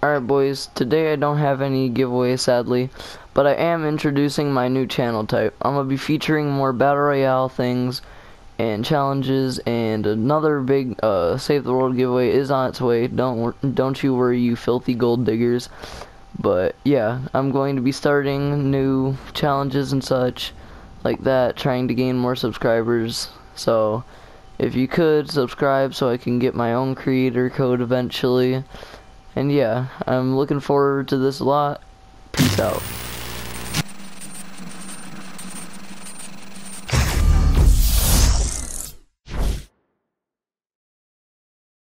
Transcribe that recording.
Alright boys, today I don't have any giveaways sadly, but I am introducing my new channel type. I'm going to be featuring more Battle Royale things and challenges, and another big Save the World giveaway is on its way. Don't you worry, you filthy gold diggers. But yeah, I'm going to be starting new challenges and such like that, trying to gain more subscribers. So if you could subscribe so I can get my own creator code eventually. And yeah, I'm looking forward to this a lot. Peace out.